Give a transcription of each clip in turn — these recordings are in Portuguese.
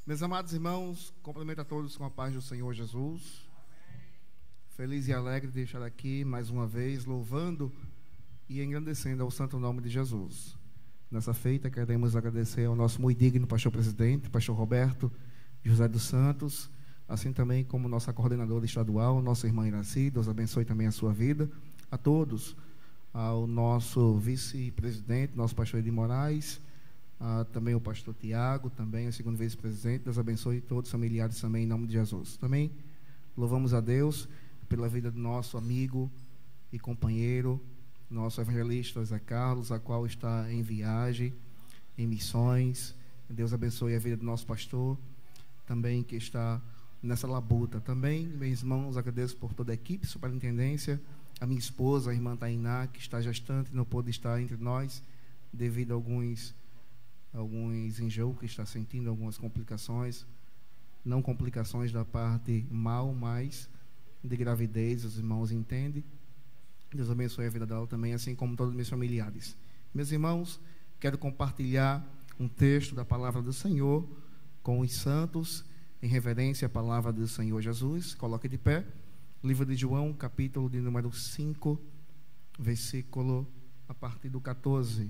Meus amados irmãos, cumprimento a todos com a paz do Senhor Jesus. Feliz e alegre de estar aqui mais uma vez, louvando e engrandecendo ao santo nome de Jesus. Nessa feita, queremos agradecer ao nosso muito digno pastor presidente, pastor Roberto José dos Santos, assim também como nossa coordenadora estadual, nossa irmã Iraci. Deus abençoe também a sua vida. A todos, ao nosso vice-presidente, nosso pastor Edi Moraes, também o pastor Tiago, também o segundo vice-presidente. Deus abençoe todos os familiares também, em nome de Jesus. Também louvamos a Deus pela vida do nosso amigo e companheiro, nosso evangelista Zé Carlos, a qual está em viagem, em missões. Deus abençoe a vida do nosso pastor, também que está nessa labuta. Também, meus irmãos, agradeço por toda a equipe, superintendência, a minha esposa, a irmã Tainá, que está gestante e não pôde estar entre nós devido a alguns enjoos que está sentindo, algumas complicações, não complicações da parte mal, mas de gravidez, os irmãos entendem. Deus abençoe a vida dela também, assim como todos os meus familiares. Meus irmãos, quero compartilhar um texto da palavra do Senhor com os santos, em reverência à palavra do Senhor Jesus. Coloque de pé. Livro de João, capítulo de número 5, versículo a partir do 14.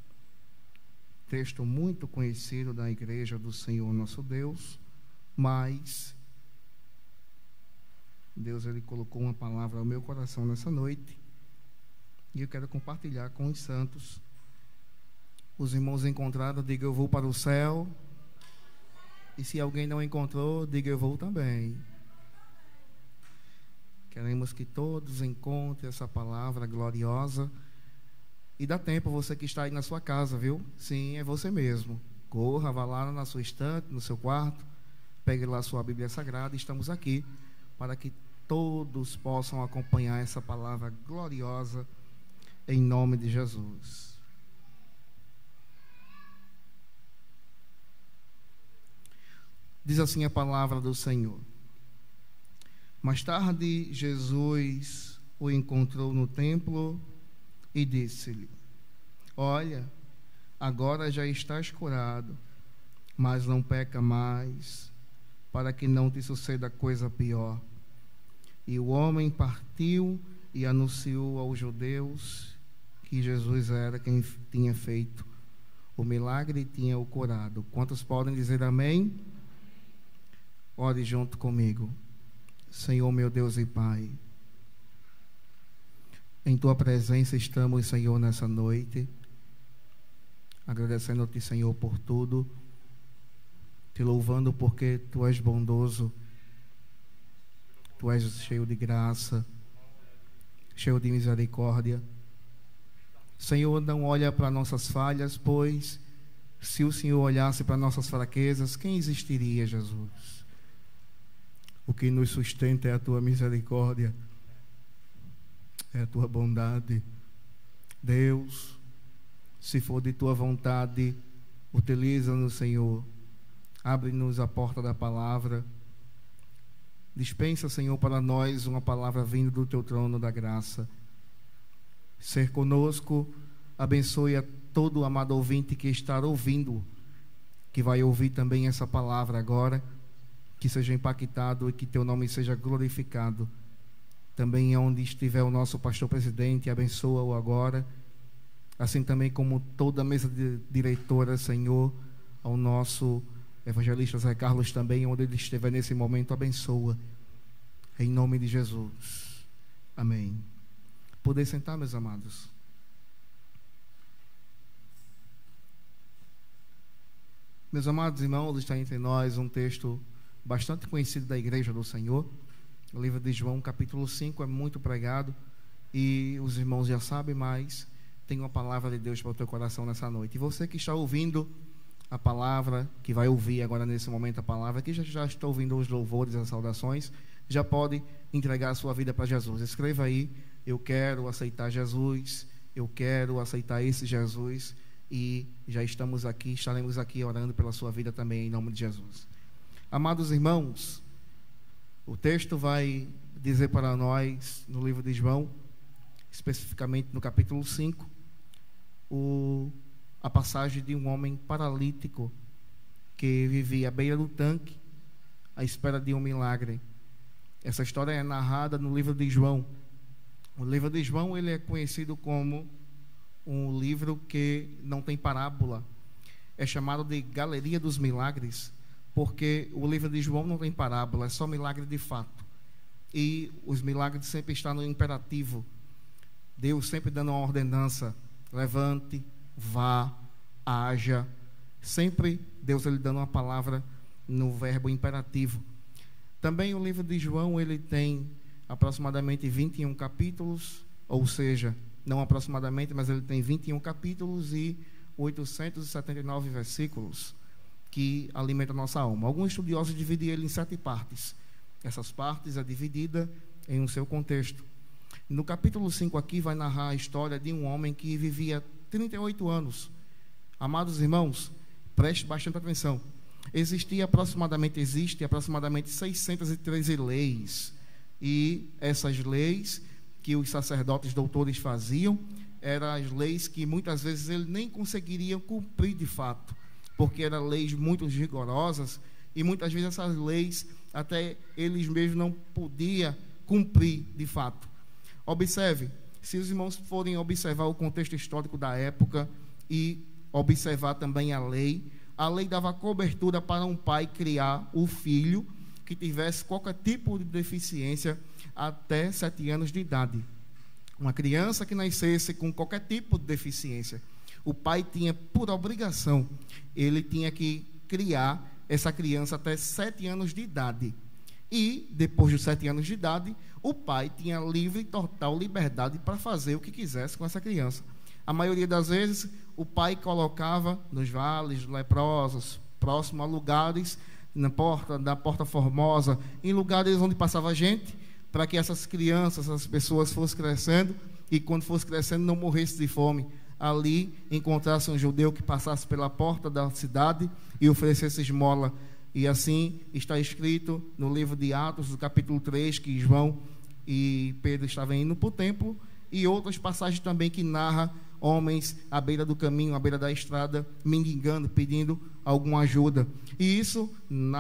Texto muito conhecido da igreja do Senhor nosso Deus, mas Deus, Ele colocou uma palavra ao meu coração nessa noite, e eu quero compartilhar com os santos. Os irmãos encontraram, diga eu vou para o céu, e se alguém não encontrou, diga eu vou também. Queremos que todos encontrem essa palavra gloriosa. E dá tempo, você que está aí na sua casa, viu? Sim, é você mesmo. Corra, vá lá na sua estante, no seu quarto, pegue lá a sua Bíblia Sagrada. Estamos aqui para que todos possam acompanhar essa palavra gloriosa, em nome de Jesus. Diz assim a palavra do Senhor. Mais tarde, Jesus o encontrou no templo e disse-lhe: olha, agora já estás curado, mas não peca mais, para que não te suceda coisa pior. E o homem partiu e anunciou aos judeus que Jesus era quem tinha feito o milagre e tinha o curado. Quantos podem dizer amém? Ore junto comigo. Senhor, meu Deus e Pai, em Tua presença estamos, Senhor, nessa noite, agradecendo-Te, Senhor, por tudo, Te louvando porque Tu és bondoso, Tu és cheio de graça, cheio de misericórdia. Senhor, não olha para nossas falhas, pois se o Senhor olhasse para nossas fraquezas, quem existiria, Jesus? O que nos sustenta é a Tua misericórdia, é a Tua bondade. Deus, se for de Tua vontade, utiliza-nos, Senhor. Abre-nos a porta da palavra. Dispensa, Senhor, para nós uma palavra vinda do Teu trono da graça. Ser conosco, abençoe a todo amado ouvinte que está ouvindo, que vai ouvir também essa palavra agora, que seja impactado e que Teu nome seja glorificado. Também onde estiver o nosso pastor presidente, abençoa-o agora, assim também como toda a mesa de diretora, Senhor, ao nosso evangelista Zé Carlos também, onde ele estiver nesse momento, abençoa, em nome de Jesus, amém. Poder sentar, meus amados. Meus amados irmãos, está entre nós um texto bastante conhecido da igreja do Senhor. O livro de João, capítulo 5, é muito pregado e os irmãos já sabem, mas tem uma palavra de Deus para o teu coração nessa noite. E você que está ouvindo a palavra, que vai ouvir agora nesse momento a palavra, que já está ouvindo os louvores, as saudações, já pode entregar a sua vida para Jesus. Escreva aí: eu quero aceitar Jesus, eu quero aceitar esse Jesus. E já estamos aqui, estaremos aqui orando pela sua vida também, em nome de Jesus. Amados irmãos, o texto vai dizer para nós, no livro de João, especificamente no capítulo 5, a passagem de um homem paralítico que vivia à beira do tanque, à espera de um milagre. Essa história é narrada no livro de João. O livro de João, ele é conhecido como um livro que não tem parábola. É chamado de Galeria dos Milagres, porque o livro de João não tem parábola, é só milagre de fato. E os milagres sempre estão no imperativo. Deus sempre dando uma ordenança: levante, vá, haja. Sempre Deus ele dando uma palavra no verbo imperativo. Também o livro de João, ele tem aproximadamente 21 capítulos, ou seja, não aproximadamente, mas ele tem 21 capítulos e 879 versículos que alimentam a nossa alma. Alguns estudiosos dividem ele em 7 partes. Essas partes é dividida em um seu contexto. No capítulo 5 aqui vai narrar a história de um homem que vivia 38 anos. Amados irmãos, preste bastante atenção. Existe aproximadamente 613 leis. E essas leis que os sacerdotes doutores faziam eram as leis que muitas vezes ele nem conseguiriam cumprir de fato, porque eram leis muito rigorosas e muitas vezes essas leis até eles mesmos não podiam cumprir de fato. Observe, se os irmãos forem observar o contexto histórico da época e observar também a lei dava cobertura para um pai criar o filho que tivesse qualquer tipo de deficiência até 7 anos de idade. Uma criança que nascesse com qualquer tipo de deficiência, o pai tinha por obrigação, ele tinha que criar essa criança até 7 anos de idade. E depois dos 7 anos de idade, o pai tinha livre e total liberdade para fazer o que quisesse com essa criança. A maioria das vezes, o pai colocava nos vales leprosos, próximo a lugares, da Porta Formosa, em lugares onde passava gente, para que essas crianças, essas pessoas fossem crescendo, e quando fosse crescendo não morresse de fome. Ali encontrasse um judeu que passasse pela porta da cidade e oferecesse esmola. E assim está escrito no livro de Atos, do capítulo 3, que João e Pedro estavam indo para o templo, e outras passagens também que narra homens à beira do caminho, à beira da estrada, mendigando, pedindo alguma ajuda. E isso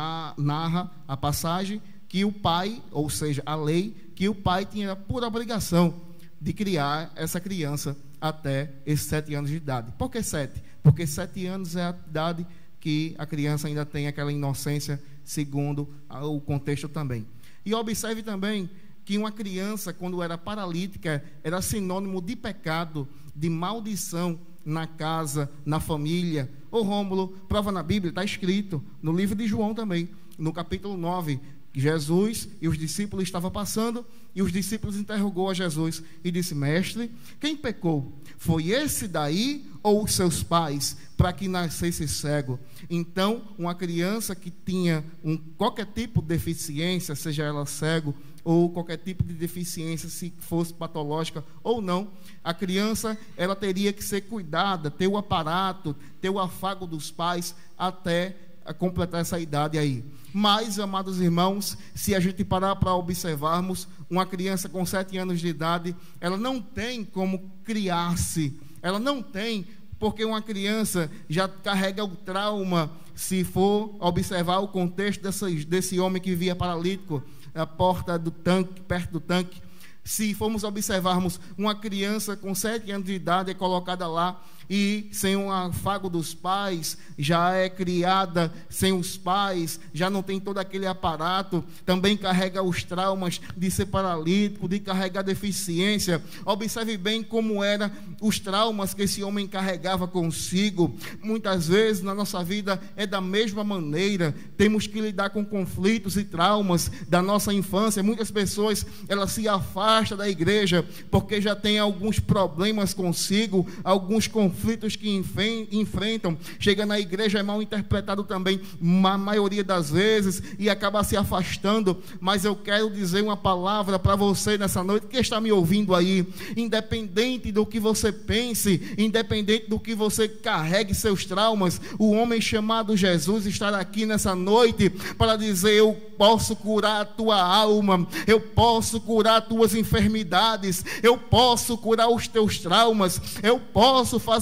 narra a passagem que o pai, ou seja, a lei, que o pai tinha por obrigação de criar essa criança até esses 7 anos de idade. Por que 7? Porque 7 anos é a idade que a criança ainda tem aquela inocência, segundo o contexto também. E observe também que uma criança, quando era paralítica, era sinônimo de pecado, de maldição na casa, na família. Ô Rômulo, prova na Bíblia, está escrito no livro de João também, no capítulo 9, Jesus e os discípulos estavam passando, e os discípulos interrogou a Jesus e disse: mestre, quem pecou? Foi esse daí ou os seus pais, para que nascesse cego? Então, uma criança que tinha qualquer tipo de deficiência, seja ela cego ou qualquer tipo de deficiência, se fosse patológica ou não, a criança ela teria que ser cuidada, ter o aparato, ter o afago dos pais até completar essa idade aí. Mas, amados irmãos, se a gente parar para observarmos, uma criança com 7 anos de idade, ela não tem como criar-se, ela não tem, porque uma criança já carrega o trauma. Se for observar o contexto desse homem que vivia paralítico, a porta do tanque, perto do tanque, se formos observarmos, uma criança com 7 anos de idade é colocada lá e sem um afago dos pais, já é criada sem os pais, já não tem todo aquele aparato, também carrega os traumas de ser paralítico, de carregar deficiência. Observe bem como eram os traumas que esse homem carregava consigo. Muitas vezes na nossa vida é da mesma maneira, temos que lidar com conflitos e traumas da nossa infância. Muitas pessoas, elas se afastam da igreja porque já tem alguns problemas consigo, alguns conflitos que enfrentam. Chega na igreja, é mal interpretado também, a maioria das vezes, e acaba se afastando. Mas eu quero dizer uma palavra para você nessa noite, que está me ouvindo aí. Independente do que você pense, independente do que você carregue seus traumas, o homem chamado Jesus estará aqui nessa noite para dizer: eu posso curar a tua alma, eu posso curar as tuas enfermidades, eu posso curar os teus traumas, eu posso fazer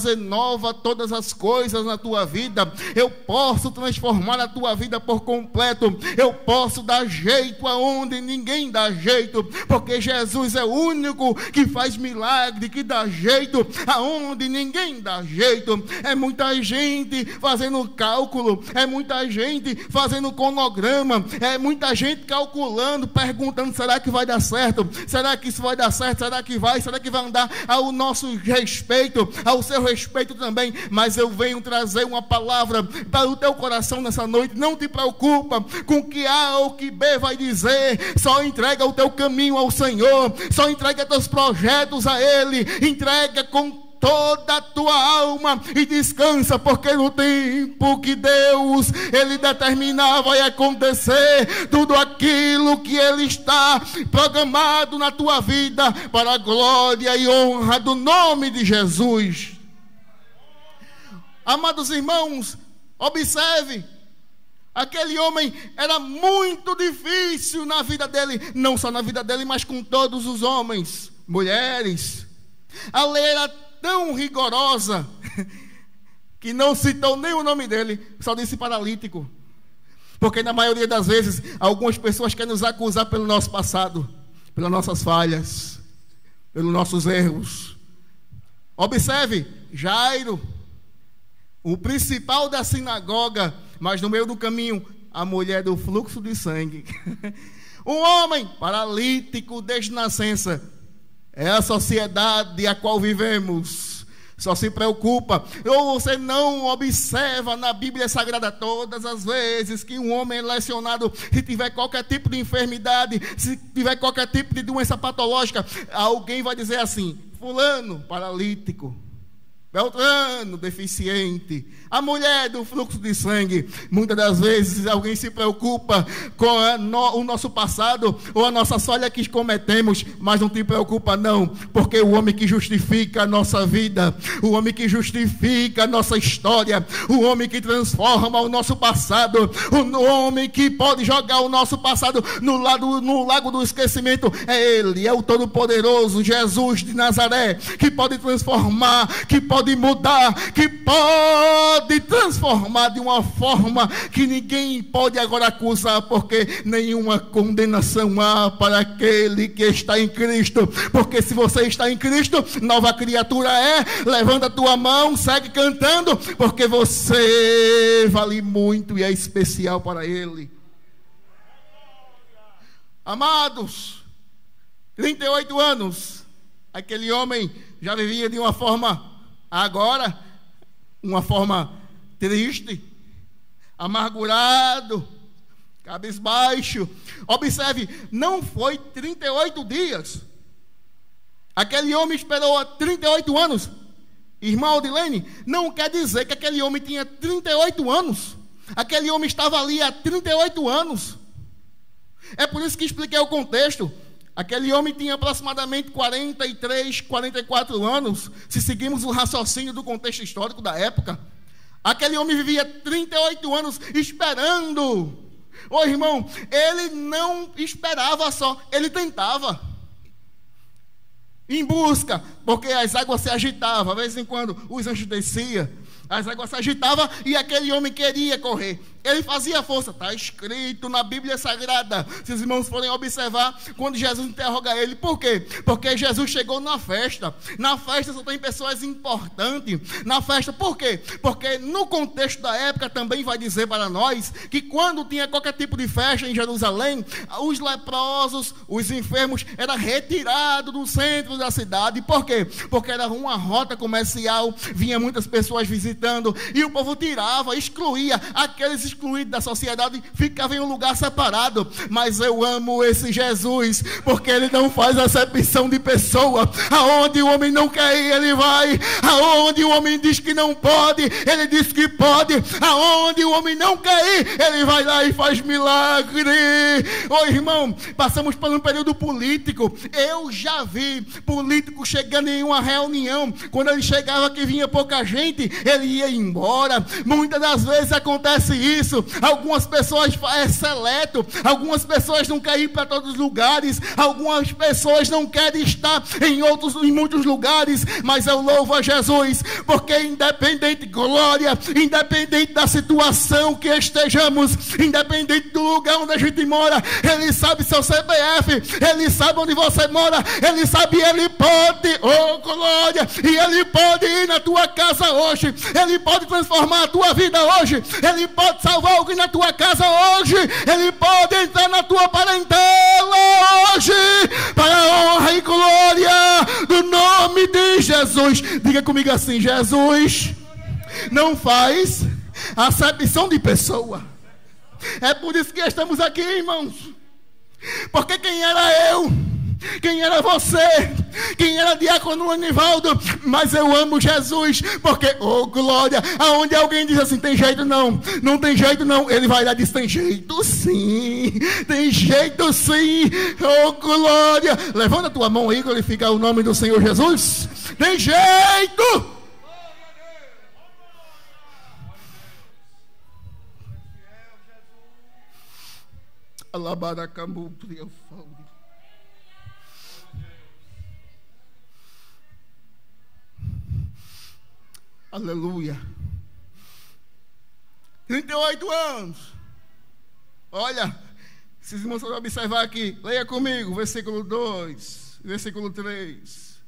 fazer nova todas as coisas na tua vida. Eu posso transformar a tua vida por completo. Eu posso dar jeito aonde ninguém dá jeito, porque Jesus é o único que faz milagre, que dá jeito aonde ninguém dá jeito. É muita gente fazendo cálculo, é muita gente fazendo cronograma, é muita gente calculando, perguntando: será que vai dar certo? Será que isso vai dar certo? Será que vai? Será que vai andar ao nosso respeito, ao seu respeito também? Mas eu venho trazer uma palavra para o teu coração nessa noite. Não te preocupa com o que A ou o que B vai dizer. Só entrega o teu caminho ao Senhor, só entrega teus projetos a Ele, entrega com toda a tua alma e descansa, porque no tempo que Deus Ele determinar vai acontecer tudo aquilo que Ele está programado na tua vida, para a glória e honra do nome de Jesus. Amados irmãos, observe, aquele homem era muito difícil na vida dele, não só na vida dele, mas com todos os homens, mulheres. A lei era tão rigorosa que não citou nem o nome dele, só disse paralítico. Porque na maioria das vezes algumas pessoas querem nos acusar pelo nosso passado, pelas nossas falhas, pelos nossos erros. Observe, Jairo, o principal da sinagoga, mas no meio do caminho, a mulher do fluxo de sangue. Um homem paralítico desde nascença. É a sociedade a qual vivemos. Só se preocupa. Ou você não observa na Bíblia Sagrada todas as vezes que um homem é lesionado, se tiver qualquer tipo de enfermidade, se tiver qualquer tipo de doença patológica, alguém vai dizer assim: fulano, paralítico, Beltrano, deficiente, a mulher do fluxo de sangue. Muitas das vezes alguém se preocupa com o nosso passado ou a nossa falha que cometemos, mas não te preocupa não, porque o homem que justifica a nossa vida, o homem que justifica a nossa história, o homem que transforma o nosso passado, o homem que pode jogar o nosso passado no lago do esquecimento, é Ele, é o Todo-Poderoso, Jesus de Nazaré, que pode transformar, que pode mudar, que pode transformar de uma forma que ninguém pode agora acusar, porque nenhuma condenação há para aquele que está em Cristo. Porque se você está em Cristo, nova criatura é. Levanta a tua mão, segue cantando, porque você vale muito e é especial para Ele. Amados, 38 anos, aquele homem já vivia de uma forma, agora, uma forma triste, amargurado, cabisbaixo. Observe, não foi 38 dias. Aquele homem esperou há 38 anos. Irmã Odilene, não quer dizer que aquele homem tinha 38 anos. Aquele homem estava ali há 38 anos. É por isso que expliquei o contexto. Aquele homem tinha aproximadamente 43, 44 anos, se seguimos o raciocínio do contexto histórico da época. Aquele homem vivia 38 anos esperando. Ô irmão, ele não esperava só, ele tentava. Em busca, porque as águas se agitavam, de vez em quando os anjos desciam, as águas se agitavam e aquele homem queria correr. Ele fazia força, está escrito na Bíblia Sagrada. Se os irmãos forem observar, quando Jesus interroga ele, por quê? Porque Jesus chegou na festa. Na festa só tem pessoas importantes. Na festa, por quê? Porque no contexto da época também vai dizer para nós que quando tinha qualquer tipo de festa em Jerusalém, os leprosos, os enfermos, eram retirados do centro da cidade. Por quê? Porque era uma rota comercial, vinha muitas pessoas visitando e o povo tirava, excluía aqueles excluídos da sociedade, ficava em um lugar separado. Mas eu amo esse Jesus, porque Ele não faz acepção de pessoa. Aonde o homem não quer ir, Ele vai. Aonde o homem diz que não pode, Ele diz que pode. Aonde o homem não quer ir, Ele vai lá e faz milagre. Ô irmão, passamos por um período político. Eu já vi político chegando em uma reunião, quando ele chegava que vinha pouca gente, ele ia embora. Muitas das vezes acontece isso. isso. Algumas pessoas é seleto, algumas pessoas não querem ir para todos os lugares, algumas pessoas não querem estar em muitos lugares, mas eu louvo a Jesus, porque independente, glória, independente da situação que estejamos, independente do lugar onde a gente mora, Ele sabe seu CPF, Ele sabe onde você mora, Ele sabe, Ele pode, oh glória, e Ele pode ir na tua casa hoje, Ele pode transformar a tua vida hoje, Ele pode salvar alguém na tua casa hoje, Ele pode entrar na tua parentela hoje, para a honra e glória do nome de Jesus. Diga comigo assim: Jesus não faz acepção de pessoa. É por isso que estamos aqui, irmãos, porque quem era eu, quem era você, quem era diácono Anivaldo, mas eu amo Jesus, porque, oh glória, aonde alguém diz assim, tem jeito não, não tem jeito não, ele vai lá e diz, tem jeito sim, oh glória, levanta a tua mão aí, glorifica o nome do Senhor Jesus, tem jeito. Alabaracamu, aleluia. 38 anos. Olha, esses irmãos vão observar aqui. Leia comigo, versículo 2, versículo 3.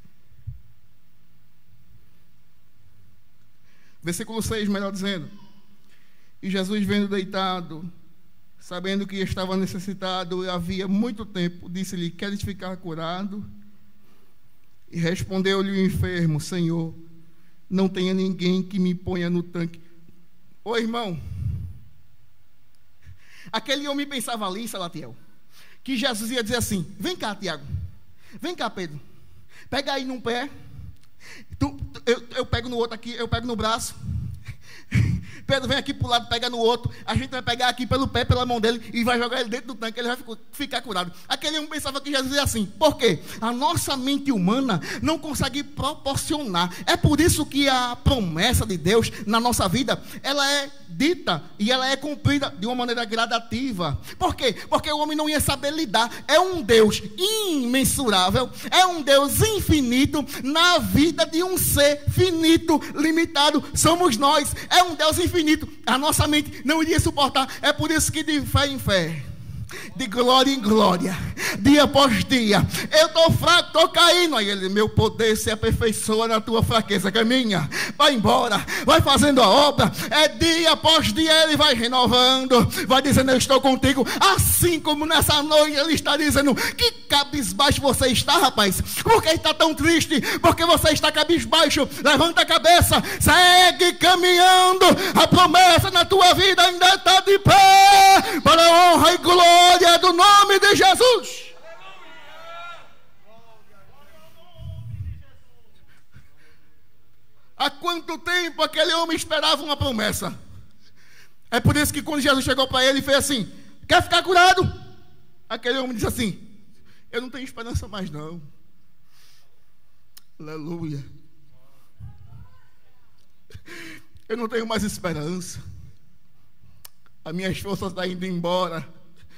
Versículo 6, melhor dizendo. E Jesus, vendo deitado, sabendo que estava necessitado havia muito tempo, disse-lhe, queres ficar curado? E respondeu-lhe o enfermo, Senhor, não tenha ninguém que me ponha no tanque. Ô irmão, aquele homem pensava ali, Salatiel, que Jesus ia dizer assim, vem cá Tiago, vem cá Pedro, pega aí num pé, eu pego no outro aqui, eu pego no braço, Pedro vem aqui para o lado, pega no outro, a gente vai pegar aqui pelo pé, pela mão dele e vai jogar ele dentro do tanque, ele vai ficar curado. Aquele homem pensava que Jesus ia assim, por quê? A nossa mente humana não consegue proporcionar. É por isso que a promessa de Deus na nossa vida, ela é dita e ela é cumprida de uma maneira gradativa. Por quê? Porque o homem não ia saber lidar. É um Deus imensurável, é um Deus infinito na vida de um ser finito, limitado, somos nós. É um Deus infinito, a nossa mente não iria suportar. É por isso que de fé em fé, de glória em glória, dia após dia, eu estou fraco, estou caindo, aí ele, meu poder se aperfeiçoa na tua fraqueza, caminha, vai embora, vai fazendo a obra, é dia após dia, ele vai renovando, vai dizendo, eu estou contigo, assim como nessa noite ele está dizendo, que cabisbaixo você está, rapaz, por que está tão triste, porque você está cabisbaixo, levanta a cabeça, segue caminhando, a promessa na tua vida ainda está de pé, para a honra e glória do nome de Jesus. Há quanto tempo aquele homem esperava uma promessa? É por isso que quando Jesus chegou para ele e fez assim, quer ficar curado? Aquele homem disse assim, eu não tenho esperança mais não. Aleluia. Eu não tenho mais esperança. As minhas forças estão indo embora.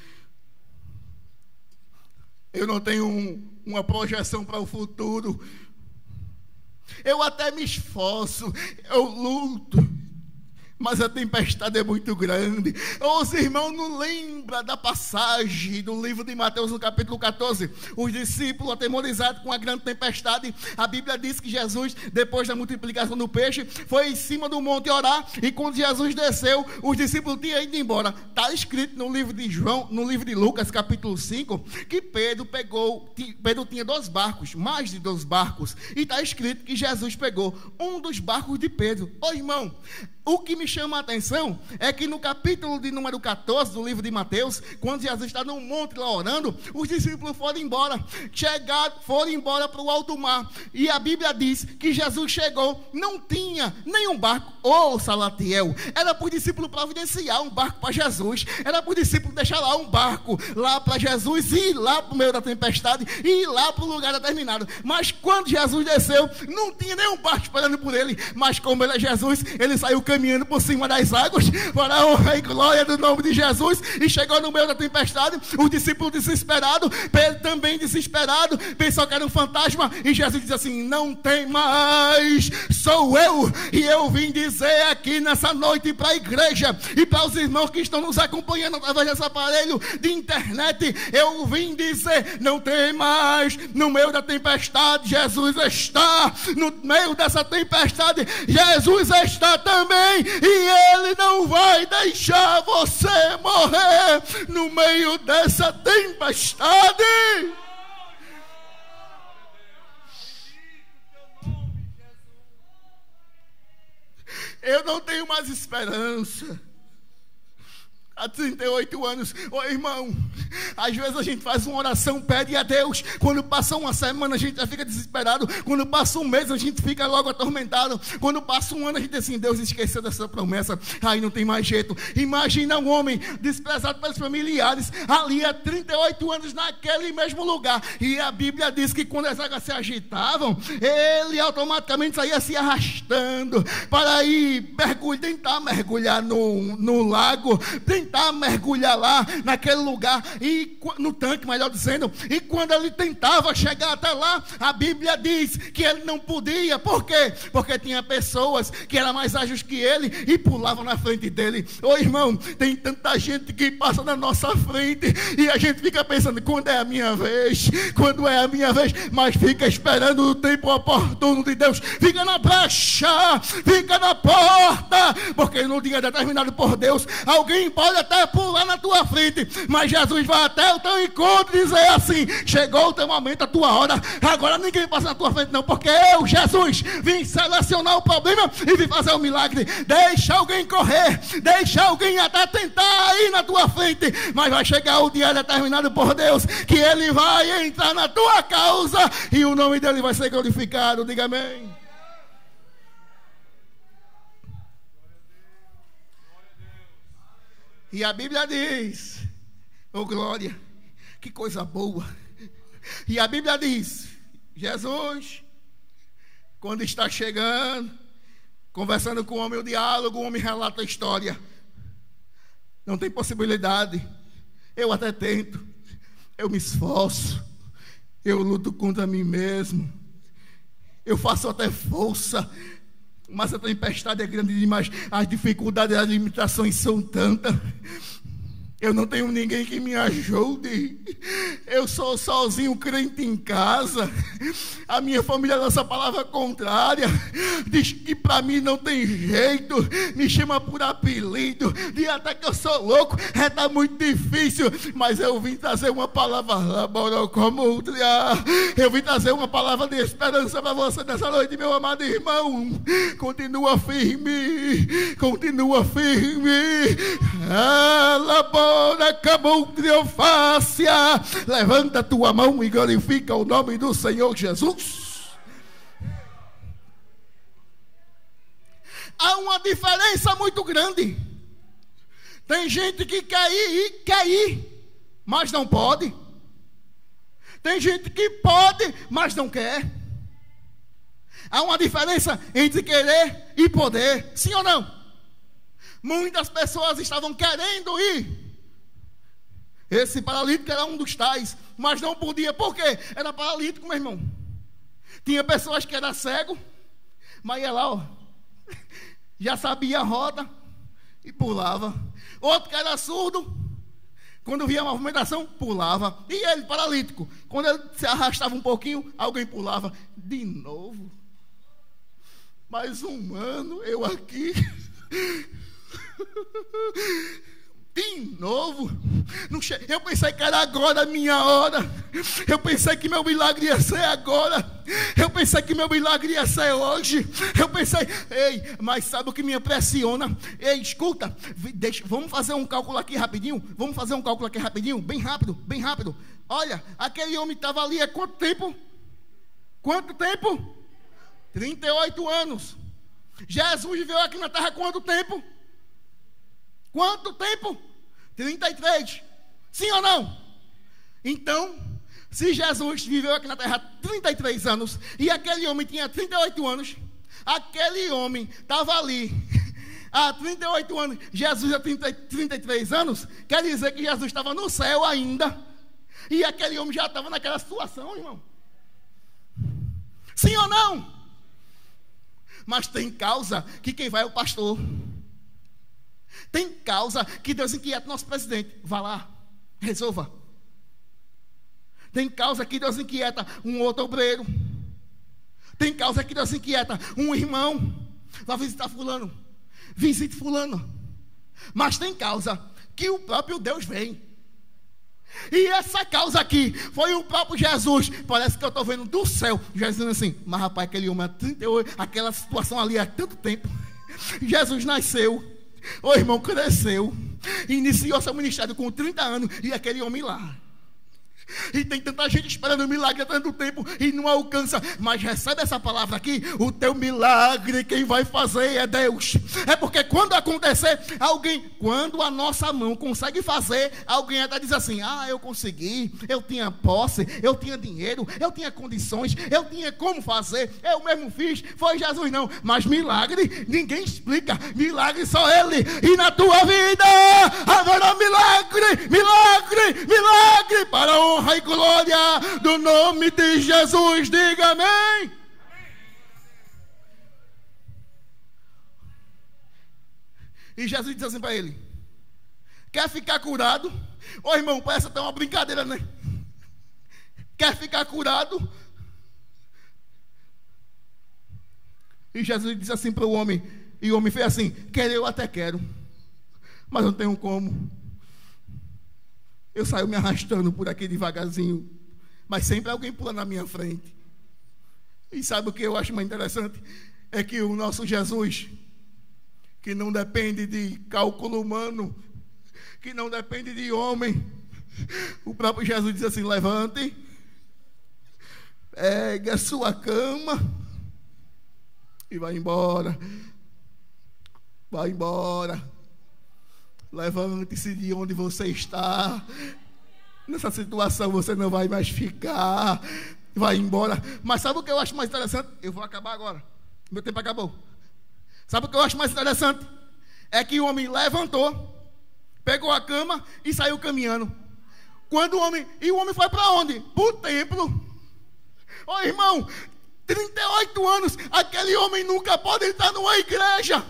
Eu não tenho uma projeção para o futuro. Eu até me esforço, eu luto, mas a tempestade é muito grande. Os irmãos não lembram da passagem do livro de Mateus, no capítulo 14. Os discípulos atemorizados com a grande tempestade. A Bíblia diz que Jesus, depois da multiplicação do peixe, foi em cima do monte orar. E quando Jesus desceu, os discípulos tinham ido embora. Está escrito no livro de João, no livro de Lucas, capítulo 5, que Pedro tinha 2 barcos, mais de 2 barcos. E está escrito que Jesus pegou um dos barcos de Pedro. Ô irmão, o que me chama a atenção é que no capítulo de número 14 do livro de Mateus, quando Jesus está no monte lá orando, os discípulos foram embora, foram embora para o alto mar, e a Bíblia diz que Jesus chegou, não tinha nenhum barco. Salatiel, era para o discípulo providenciar um barco para Jesus, era para o discípulo deixar lá um barco lá para Jesus, ir lá para o meio da tempestade, e ir lá para o lugar determinado. Mas quando Jesus desceu, não tinha nenhum barco esperando por ele, mas como ele é Jesus, ele saiu caminhando caminhando por cima das águas, para a honra e glória do nome de Jesus, e chegou no meio da tempestade, o discípulo desesperado, Pedro também desesperado, pensou que era um fantasma, e Jesus disse assim: não tem mais, sou eu, e eu vim dizer aqui nessa noite para a igreja, e para os irmãos que estão nos acompanhando através desse aparelho de internet, eu vim dizer, não tem mais, no meio da tempestade, Jesus está, no meio dessa tempestade, Jesus está também, e Ele não vai deixar você morrer no meio dessa tempestade. Eu não tenho mais esperança. Há 38 anos, irmão, às vezes a gente faz uma oração, pede a Deus, quando passa uma semana a gente já fica desesperado, quando passa um mês a gente fica logo atormentado, quando passa um ano a gente diz assim: Deus esqueceu dessa promessa, aí não tem mais jeito. Imagina um homem desprezado pelos familiares, ali há 38 anos naquele mesmo lugar, e a Bíblia diz que quando as águas se agitavam, ele automaticamente saía se arrastando, para ir tentar mergulhar no lago, tentar mergulhar lá naquele lugar, e no tanque, melhor dizendo, e quando ele tentava chegar até lá, a Bíblia diz que ele não podia. Por quê? Porque tinha pessoas que eram mais ágeis que ele e pulavam na frente dele. Irmão, tem tanta gente que passa na nossa frente e a gente fica pensando: quando é a minha vez? Quando é a minha vez? Mas fica esperando o tempo oportuno de Deus, fica na brecha, fica na porta, porque no dia determinado por Deus, alguém pode até pular na tua frente, mas Jesus vai até o teu encontro e dizer assim: chegou o teu momento, a tua hora, agora ninguém passa na tua frente não, porque eu, Jesus, vim selecionar o problema e vim fazer o milagre. Deixa alguém correr, deixa alguém até tentar ir na tua frente, mas vai chegar o dia determinado por Deus, que Ele vai entrar na tua causa e o nome dEle vai ser glorificado. Diga amém. E a Bíblia diz, glória, que coisa boa. E a Bíblia diz, Jesus, quando está chegando, conversando com o homem, o diálogo, o homem relata a história. Não tem possibilidade. Eu até tento, eu me esforço, eu luto contra mim mesmo, eu faço até força, mas a tempestade é grande demais, as dificuldades, as limitações são tantas. Eu não tenho ninguém que me ajude. Eu sou sozinho, crente em casa. A minha família lança a palavra contrária, diz que para mim não tem jeito, me chama por apelido, diz até que eu sou louco, tá muito difícil. Mas eu vim trazer uma palavra, eu vim trazer uma palavra de esperança para você nessa noite, meu amado irmão. Continua firme, continua firme. Levanta a tua mão e glorifica o nome do Senhor Jesus. Há uma diferença muito grande. Tem gente que quer ir, mas não pode. Tem gente que pode, mas não quer. Há uma diferença entre querer e poder, sim ou não? Muitas pessoas estavam querendo ir. Esse paralítico era um dos tais, mas não podia. Por quê? Era paralítico, meu irmão. Tinha pessoas que eram cego, mas ia lá, já sabia a rota e pulava. Outro que era surdo, quando via a movimentação, pulava. E ele, paralítico, quando ele se arrastava um pouquinho, alguém pulava. De novo. Mais um ano, eu aqui. De novo. Eu pensei que era agora a minha hora. Eu pensei que meu milagre ia ser agora. Eu pensei que meu milagre ia ser hoje. Eu pensei, mas sabe o que me impressiona? Escuta, vamos fazer um cálculo aqui rapidinho. Bem rápido. Olha, aquele homem estava ali há quanto tempo? 38 anos. Jesus viveu aqui na terra há quanto tempo? 33. Sim ou não? Então, se Jesus viveu aqui na terra há 33 anos e aquele homem tinha 38 anos, aquele homem estava ali há 38 anos, Jesus há 33 anos, quer dizer que Jesus estava no céu ainda, e aquele homem já estava naquela situação, irmão. Sim ou não? Mas tem causa que quem vai é o pastor. Tem causa que Deus inquieta nosso presidente. Vá lá, resolva. Tem causa que Deus inquieta um outro obreiro. Tem causa que Deus inquieta um irmão. Vá visitar fulano. Visite fulano. Mas tem causa que o próprio Deus vem. E essa causa aqui foi o próprio Jesus. Parece que eu estou vendo do céu Jesus dizendo assim: mas rapaz, aquele homem há 38, aquela situação ali há tanto tempo. Jesus nasceu, o irmão cresceu, iniciou seu ministério com 30 anos, e aquele homem lá. E tem tanta gente esperando o milagre há tanto tempo e não alcança. Mas recebe essa palavra aqui: o teu milagre quem vai fazer é Deus. É porque quando acontecer, alguém, quando a nossa mão consegue fazer, alguém até diz assim: ah, eu consegui, eu tinha posse, eu tinha dinheiro, eu tinha condições, eu tinha como fazer, eu mesmo fiz. Foi Jesus não. Mas milagre ninguém explica, milagre só Ele. E na tua vida haverá milagre, milagre, milagre, para a honra e glória do nome de Jesus. Diga amém. E Jesus diz assim para ele: quer ficar curado? Ô irmão, parece até uma brincadeira, né? Quer ficar curado? E Jesus disse assim para o homem, e o homem fez assim: querer eu até quero, mas não tenho como. Eu saio me arrastando por aqui devagarzinho, mas sempre alguém pula na minha frente. E sabe o que eu acho mais interessante? É que o nosso Jesus, que não depende de cálculo humano, que não depende de homem, o próprio Jesus diz assim: levante, pegue a sua cama e vai embora. Vai embora. Levante-se de onde você está. Nessa situação você não vai mais ficar. Vai embora. Mas sabe o que eu acho mais interessante? Eu vou acabar agora. Meu tempo acabou. Sabe o que eu acho mais interessante? É que o homem levantou, pegou a cama e saiu caminhando. Quando o homem foi para onde? Para o templo. Ô irmão, 38 anos, aquele homem nunca pode entrar numa igreja.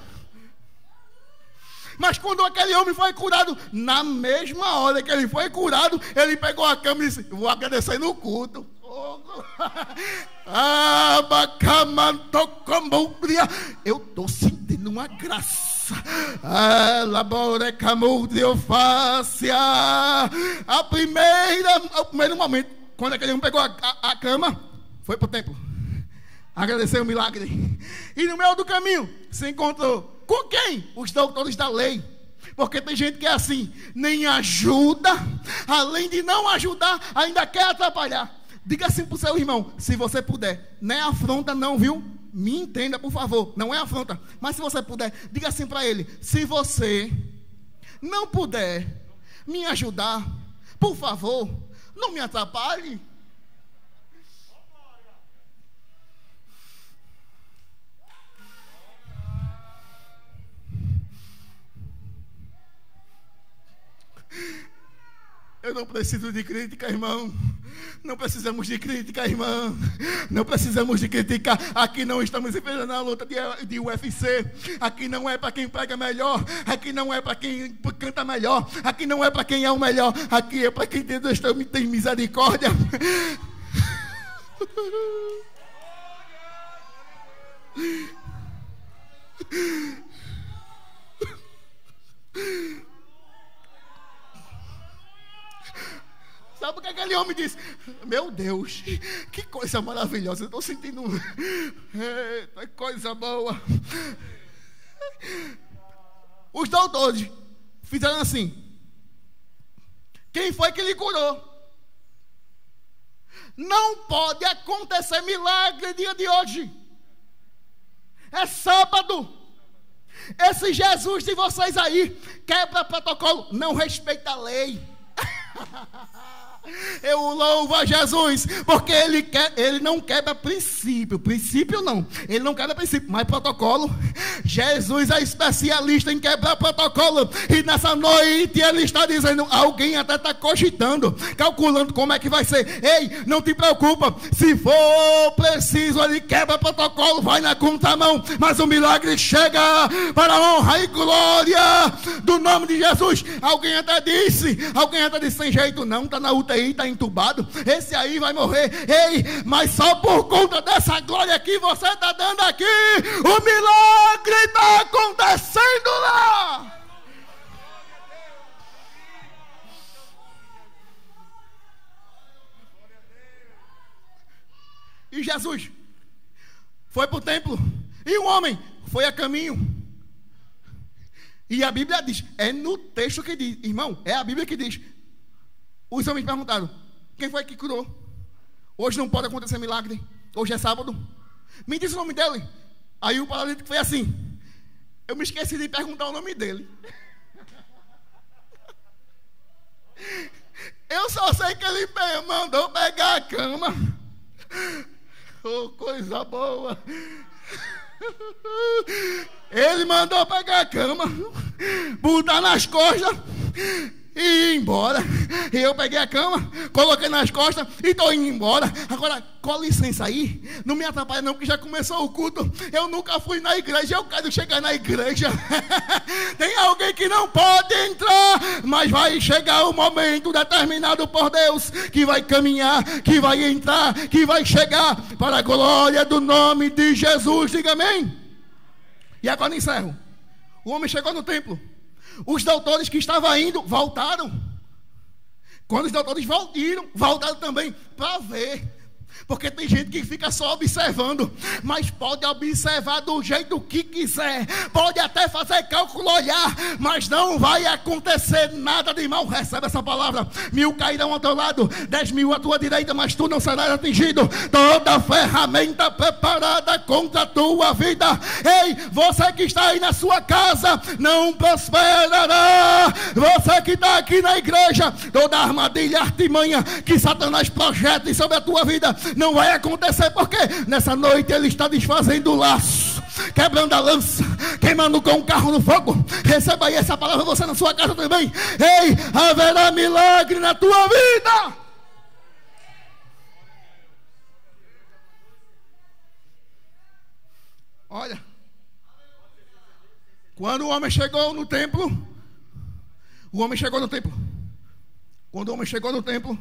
Mas quando aquele homem foi curado, na mesma hora que ele foi curado, ele pegou a cama e disse: vou agradecer no culto. Eu estou sentindo uma graça. O primeiro momento, quando aquele homem pegou a cama, foi para o templo, agradeceu o milagre. E no meio do caminho se encontrou com quem? Os doutores da lei. Porque tem gente que é assim, nem ajuda, além de não ajudar, ainda quer atrapalhar. Diga assim para o seu irmão, se você puder. Não é afronta não, viu? Me entenda, por favor. Não é afronta. Mas se você puder, diga assim para ele: se você não puder me ajudar, por favor, não me atrapalhe. Eu não preciso de crítica, irmão. Não precisamos de crítica, irmã. Não precisamos de criticar. Aqui não estamos enfrentando a luta de UFC. Aqui não é para quem prega melhor. Aqui não é para quem canta melhor. Aqui não é para quem é o melhor. Aqui é para quem tem misericórdia. Sabe o que aquele homem disse? Meu Deus, que coisa maravilhosa. Eu estou sentindo coisa boa. Os doutores fizeram assim: quem foi que lhe curou? Não pode acontecer milagre dia de hoje. É sábado. Esse Jesus de vocês aí quebra protocolo, não respeita a lei. Eu louvo a Jesus, porque ele não quebra princípio não, ele não quebra princípio, mas protocolo. Jesus é especialista em quebrar protocolo, e nessa noite ele está dizendo, alguém até está cogitando, calculando como é que vai ser. Ei, não te preocupa, se for preciso ele quebra protocolo, vai na contramão, mas o milagre chega para a honra e glória do nome de Jesus. Alguém até disse, sem jeito não, está na UTI, está entubado, esse aí vai morrer. Ei, mas só por conta dessa glória que você está dando aqui, o milagre está acontecendo lá. E Jesus foi para o templo, e o homem foi a caminho. E a Bíblia diz, é no texto que diz, irmão, é a Bíblia que diz. Os homens perguntaram, quem foi que curou? Hoje não pode acontecer milagre, hoje é sábado. Me diz o nome dele. Aí o paralítico foi assim, eu me esqueci de perguntar o nome dele. Eu só sei que ele mandou pegar a cama. Oh, coisa boa. Ele mandou pegar a cama, botar nas costas e ir embora. E eu peguei a cama, coloquei nas costas e estou indo embora. Agora, com licença aí, não me atrapalha não, que já começou o culto. Eu nunca fui na igreja, eu quero chegar na igreja. Tem alguém que não pode entrar, mas vai chegar o momento determinado por Deus, que vai caminhar, que vai entrar, que vai chegar para a glória do nome de Jesus. Diga amém. E agora encerro. O homem chegou no templo. Os doutores que estavam indo voltaram. Quando os doutores voltaram também para ver. Porque tem gente que fica só observando, mas pode observar do jeito que quiser, pode até fazer cálculo, olhar, mas não vai acontecer nada de mal. Recebe essa palavra. 1000 cairão ao teu lado, 10.000 à tua direita, mas tu não serás atingido. Toda ferramenta preparada contra a tua vida, ei, você que está aí na sua casa, não prosperará. Você que está aqui na igreja, toda armadilha, artimanha que Satanás projeta sobre a tua vida não vai acontecer, porque nessa noite ele está desfazendo o laço, quebrando a lança, queimando com o carro no fogo. Receba aí essa palavra, você na sua casa também. Ei, haverá milagre na tua vida. Olha, quando o homem chegou no templo, quando o homem chegou no templo,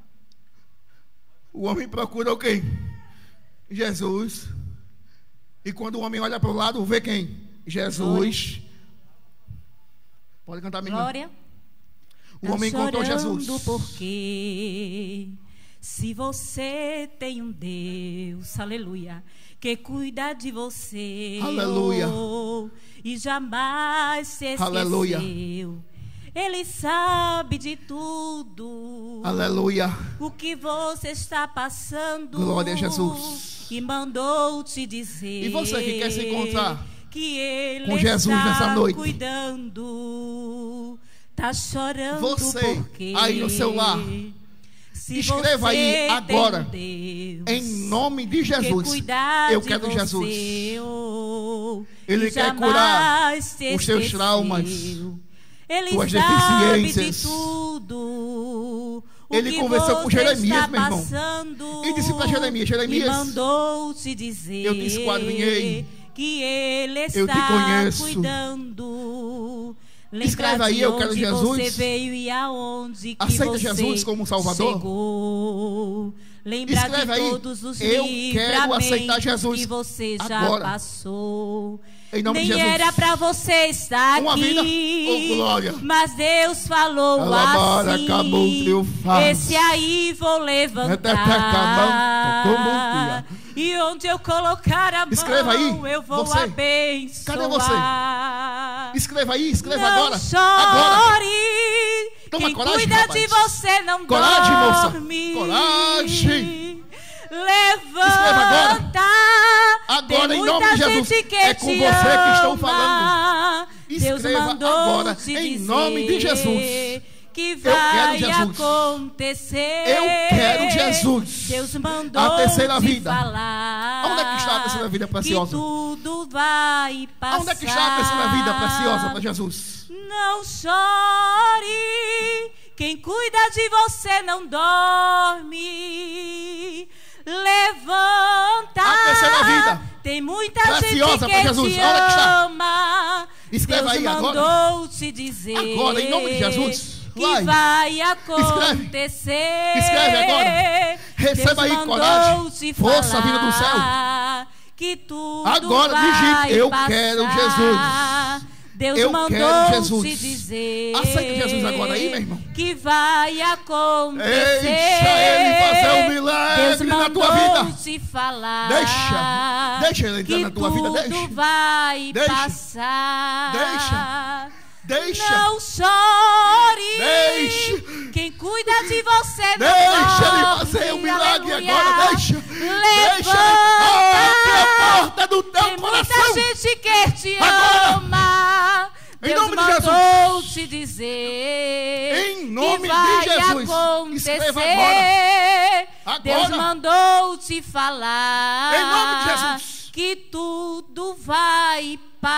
o homem procura o quem? Jesus. E quando o homem olha para o lado, vê quem? Jesus. Pode cantar, minha irmã. Glória. O homem encontrou Jesus. Porque se você tem um Deus, aleluia, que cuida de você, aleluia, e jamais se esqueceu, aleluia, Ele sabe de tudo, aleluia, o que você está passando, glória a Jesus, e mandou te dizer. E você que quer se encontrar que Ele com Jesus está nessa noite, cuidando, tá chorando, você porque aí no seu lar, escreva aí agora, em nome de Jesus, eu quero Jesus. Ele quer curar os seus traumas, suas deficiências. De tudo, ele conversou com Jeremias, meu irmão, e disse para Jeremias, mandou te dizer, eu te esquadrinhei, que Ele está eu te conheço, cuidando. Escreve aí, eu quero Jesus. Você veio e aonde que aceita você Jesus como Salvador. Chegou. Lembrar escreve de aí, todos os eu quero aceitar Jesus que você já agora passou. Em nome Nem de Jesus. era para você estar uma aqui, vida, oh, glória, mas Deus falou assim: esse aí vou levantar, e onde eu colocar a escreva mão, aí, eu vou você. abençoar. Cadê você? Escreva aí, escreva não agora. Chore. Agora. Toma quem coragem, cuida rapaz. de você não coragem, dorme. Moça. Coragem. Levanta. Agora, em nome de Jesus, é com você que estou falando. Deus Escreva mandou agora, te em dizer nome de Jesus. que vai acontecer. Eu quero Jesus. Deus mandou a terceira vida. Falar. Onde é que está a terceira vida preciosa? Que tudo vai passar. Onde é que está a terceira vida preciosa para Jesus? Não chore, quem cuida de você não dorme. Levanta. A terceira vida. Tem muita preciosa gente que Jesus. te Onde é que está? ama. Escreva Deus aí mandou agora. te dizer. Agora, em nome de Jesus. Que vai acontecer. Escreve agora. Receba aí coragem, força vinda do céu. Que tudo agora vai digite: eu passar. quero Jesus. Deus eu mandou quero Jesus. te dizer. Aceita Jesus agora aí, meu irmão. Que vai acontecer. Deixa Ele fazer um milagre na tua vida. Te falar. Deixa Ele entrar na tua vida. Tudo vai passar. Deixa. Não chore. Deixa. Quem cuida de você não deixa dorme. Ele fazer um milagre agora. Deixa. Levanta. Abre a porta do teu tem coração. Muita gente que te agora. ama. Em Deus nome de mandou Jesus. te dizer. Em nome que vai de Jesus. Acontecer. Escreva agora. Deus mandou te falar. Em nome de Jesus. Que tudo vai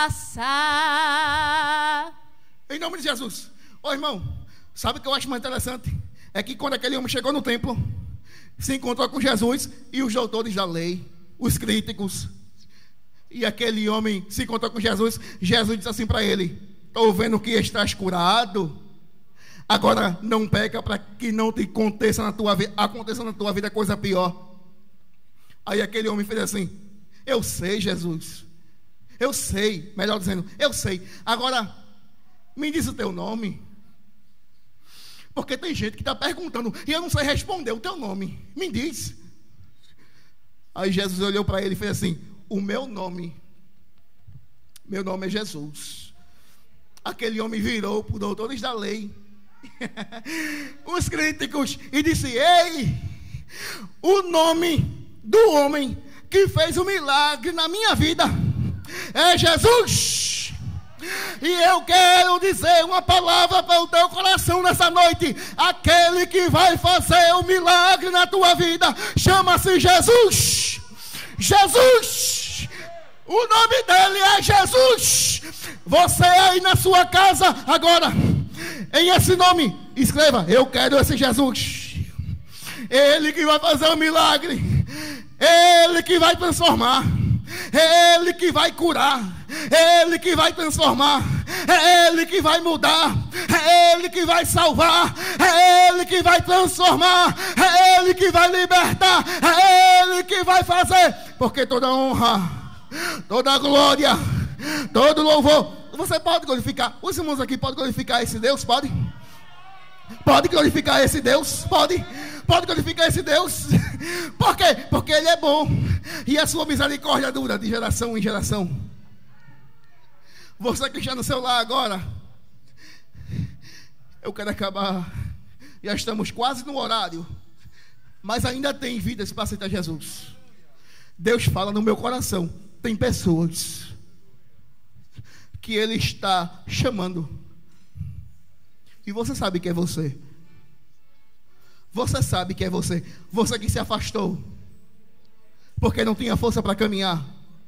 passar. Em nome de Jesus. Ô irmão, sabe o que eu acho mais interessante? É que quando aquele homem chegou no templo, se encontrou com Jesus e os doutores da lei, os críticos, e aquele homem se encontrou com Jesus. Jesus disse assim para ele: estou vendo que estás curado, agora não peca para que não te aconteça na tua vida coisa pior. Aí aquele homem fez assim: eu sei, Jesus, eu sei, melhor dizendo, eu sei, agora me diz o teu nome. Porque tem gente que está perguntando e eu não sei responder o teu nome. Me diz. Aí Jesus olhou para ele e fez assim: o meu nome é Jesus. Aquele homem virou para os doutores da lei, os críticos, e disse: ei, o nome do homem que fez o milagre na minha vida é Jesus. E eu quero dizer uma palavra para o teu coração nessa noite: aquele que vai fazer o milagre na tua vida chama-se Jesus. Jesus, o nome dele é Jesus. Você aí na sua casa agora, em esse nome, escreva: eu quero esse Jesus. Ele que vai fazer o milagre, ele que vai transformar, ele que vai curar, ele que vai transformar, é ele que vai mudar, é ele que vai salvar, é ele que vai transformar, é ele que vai libertar, é ele que vai fazer. Porque toda honra, toda glória, todo louvor, você pode glorificar. Os irmãos aqui podem glorificar esse Deus? Pode? Pode glorificar esse Deus? Pode glorificar esse Deus. Por quê? Porque Ele é bom e a sua misericórdia dura de geração em geração. Você que está no seu lar agora, eu quero acabar. Já estamos quase no horário, mas ainda tem vidas para aceitar Jesus. Deus fala no meu coração: tem pessoas que Ele está chamando, e você sabe que é você. Você sabe que é você. Você que se afastou porque não tinha força para caminhar,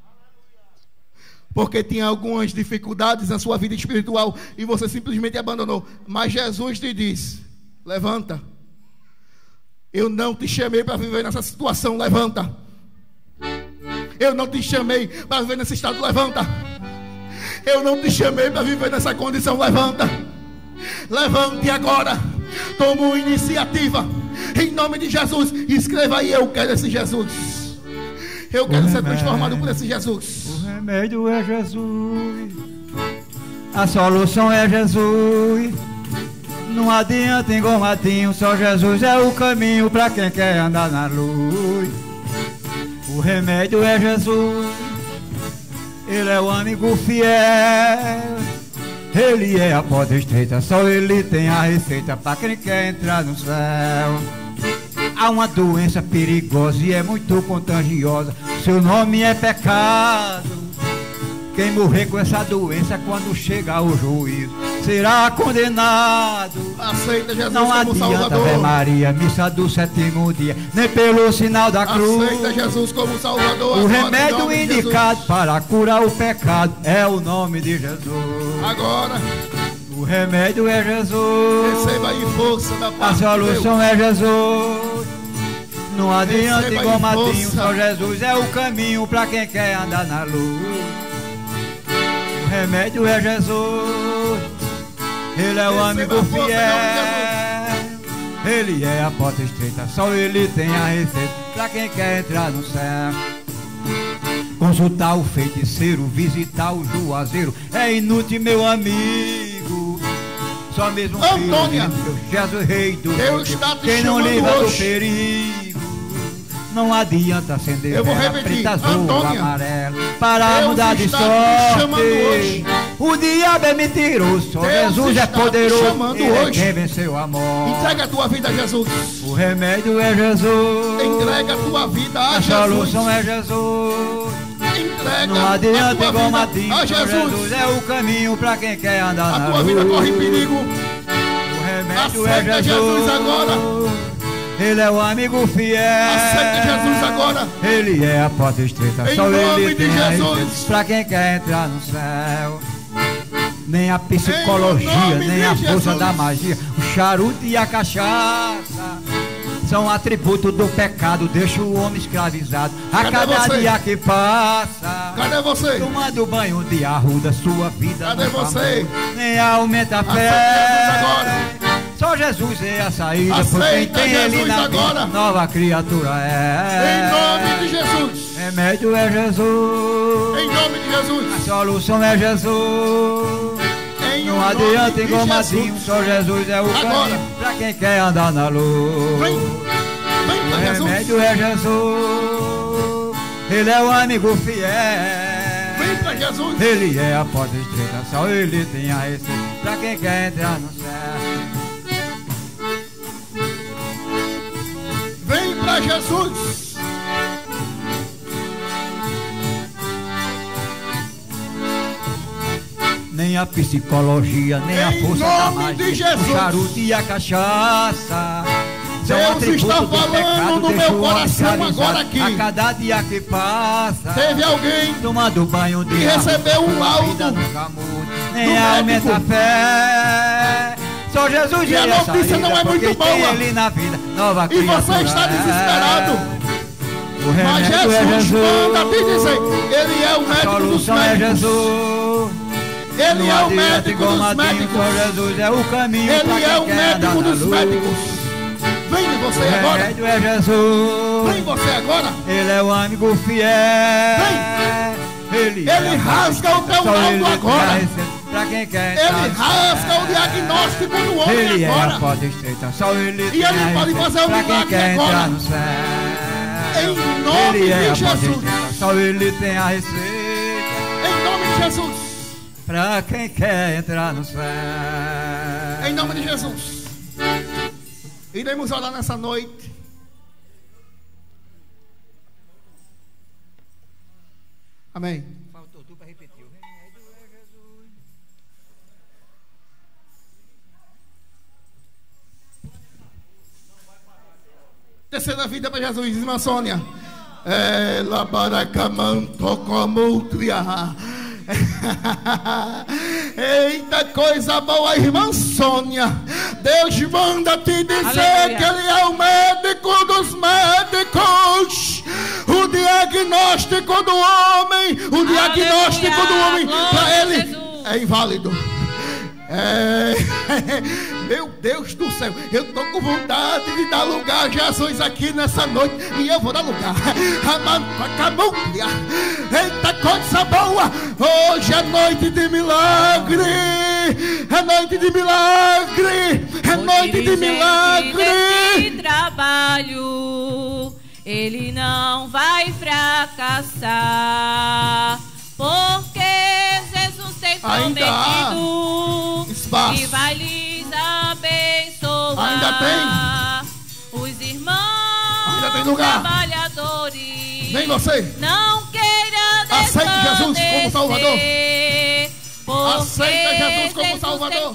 porque tinha algumas dificuldades na sua vida espiritual e você simplesmente abandonou. Mas Jesus te diz: levanta. Eu não te chamei para viver nessa situação, levanta. Eu não te chamei para viver nesse estado, levanta. Eu não te chamei para viver nessa condição, levanta. Levante agora. Toma uma iniciativa em nome de Jesus. Escreva aí: eu quero esse Jesus. Eu quero ser transformado por esse Jesus. O remédio é Jesus, a solução é Jesus. Não adianta engomadinho, só Jesus é o caminho para quem quer andar na luz. O remédio é Jesus, Ele é o amigo fiel. Ele é a porta estreita, só Ele tem a receita para quem quer entrar no céu. Há uma doença perigosa e é muito contagiosa, seu nome é pecado. Quem morrer com essa doença, quando chegar o juízo, será condenado. Aceita Jesus não como adianta, Salvador. Ave Maria, missa do 7º dia, nem pelo sinal da cruz. Aceita Jesus como Salvador. O remédio indicado para curar o pecado é o nome de Jesus. Agora, o remédio é Jesus. receba aí força da A parte solução é Jesus. Não adianta Receba igual aí Matinho, força. só Jesus é o caminho para quem quer andar na luz. O remédio é Jesus. Ele é o Receba amigo força, fiel. Ele é a porta estreita, só ele tem a receita para quem quer entrar no céu. Consultar o feiticeiro, visitar o juazeiro é inútil, meu amigo. Só mesmo Antônia, Deus, Jesus, Rei do Deus está te quem não chamando livra do hoje. perigo. Não adianta acender Eu vou vela repetir, preta, azul, Antônia, amarelo para Deus mudar de está te chamando hoje. sorte. O diabo é mentiroso, só Deus Jesus é está te poderoso. chamando Ele é hoje. quem venceu a morte. Entrega a tua vida a Jesus. O remédio é Jesus. Entrega a tua vida a A Jesus. solução é Jesus. Entrega Não a adianta tua igual vida Matinho, a só Jesus. Jesus é o caminho para quem quer andar A na tua luz. vida corre perigo. O remédio Aceita é Jesus agora. Ele é o amigo fiel. Aceita Jesus agora. Ele é a porta estreita, Em só nome ele de tem a Jesus. receita pra quem quer entrar no céu. Nem a Em psicologia, nome nem de a força Jesus. da magia, o charuto e a cachaça são atributos do pecado, deixa o homem escravizado a Cadê cada você? dia que passa. Cadê você? Tomando banho de arruda, sua vida Cadê nunca você? muda, nem aumenta a Aceita fé. Jesus agora. Só Jesus é a saída, por quem Aceita tem ele Jesus na agora. vida, nova criatura é. Em nome de Jesus. Remédio é Jesus. Em nome de A Jesus. solução é Jesus. Em Não nome adianta de igual Matinho, Jesus. só Jesus é o Agora. caminho pra quem quer andar na luz. Vem O para Jesus. remédio é Jesus. Ele é o amigo fiel. Vem para Jesus. Ele é a porta estreita, só ele tem a receita pra quem quer entrar no céu. Vem para Jesus. Nem a psicologia, nem a Em força da nome magia, de Jesus. o charuto e a cachaça são Deus atributos está do falando pecado, no deixa meu o homem coração escravizado agora aqui. a cada dia que passa. Teve alguém Tomando banho de que recebeu um água, sua vida laudo nunca muda, nem do aumenta a médico. fé. Só Jesus E a é notícia saída, não é porque muito tem boa. ele na vida, nova e criatura você está desesperado. O Mas remédio é Jesus Jesus. manda te dizer, Ele é o A médico dos solução é médicos. Jesus. Ele Não é o adianta médico igual dos Matinho, médicos. só Jesus é o caminho pra Ele quem é o quer andar médico na dos luz. médicos. Vem você O agora. remédio é Jesus. Vem você agora. Ele é o amigo fiel. Ele Ele rasga o teu só laudo ele tem agora. a receita pra quem quer entrar Ele no rasga céu. o diagnóstico do homem Ele é a agora. porta estreita, só ele tem ele a pode receita fazer um pra quem milagre quer agora. entrar no céu. Em nome Ele é de a porta Jesus. estreita, só ele tem a receita Em nome de Jesus. pra quem quer entrar no céu. Em nome de Jesus. Iremos orar nessa noite. Amém. Faltou tu para repetir. O remédio é Jesus. Terceira vida para Jesus, irmã Sônia. Ela baracamanto como tria. Eita, coisa boa, irmã Sônia. Deus manda te dizer Aleluia. que Ele é o médico dos médicos. O diagnóstico do homem, o diagnóstico do homem, Glória para a ele Jesus. é inválido. Meu Deus do céu, eu estou com vontade de dar lugar a Jesus aqui nessa noite, e eu vou dar lugar. Eita, coisa boa! Hoje é noite de milagre, é noite de milagre, é noite de milagre. Desse trabalho, ele não vai fracassar, porque Jesus tem Ainda há prometido espaço. que vai lhes abençoar. Ainda tem. Os irmãos Ainda tem lugar. trabalhadores. Vem você. Não queira Aceita Aceita Jesus como Salvador. Aceita Jesus como Salvador.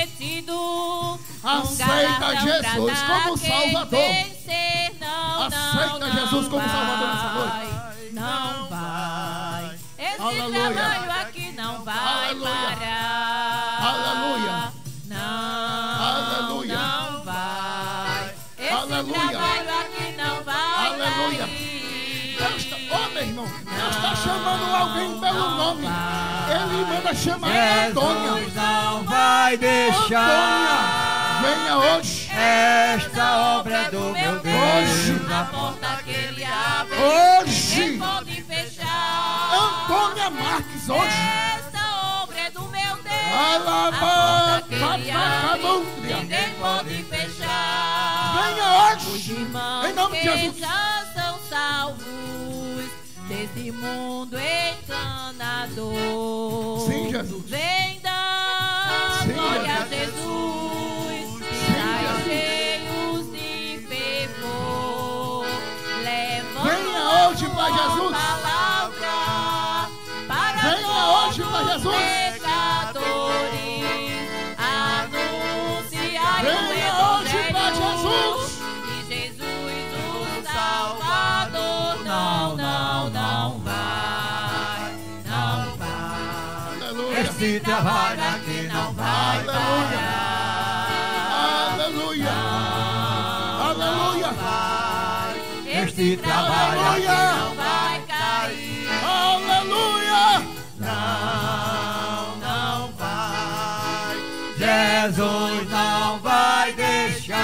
Aceita Jesus como Salvador. Aceita Jesus como Salvador nessa noite. Não vai. Esse trabalho aqui não vai parar. Aleluia. Não, não vai. Esse trabalho aqui não vai. Aleluia. Ó, meu irmão, Deus está chamando alguém pelo nome. Ele manda chamar Antônia. Jesus não vai deixar. Antônia, venha hoje. Esta obra é do meu Deus. Hoje. A porta que ele abre. Hoje. Ninguém pode fechar. Antônia Marques, hoje. Esta obra é do meu Deus. Alabá, ninguém pode fechar. Venha hoje. Os irmãos Em nome de Jesus. que já são salvos desse mundo enganador. Sim, Jesus. Vem dar Sim, glória a Jesus. Jesus. Sai cheios de fervor. Venha hoje para Jesus. Palavra para Venha hoje para todos Jesus. pecadores. Anunciar Venha o hoje para Jesus. de Jesus o Salvador. Não, não, não vai. Não vai. Aleluia. Esse trabalho aqui não vai Aleluia. parar. Aleluia. Aleluia. Este trabalho aqui não vai cair. Aleluia. não, não vai. Jesus não vai deixar.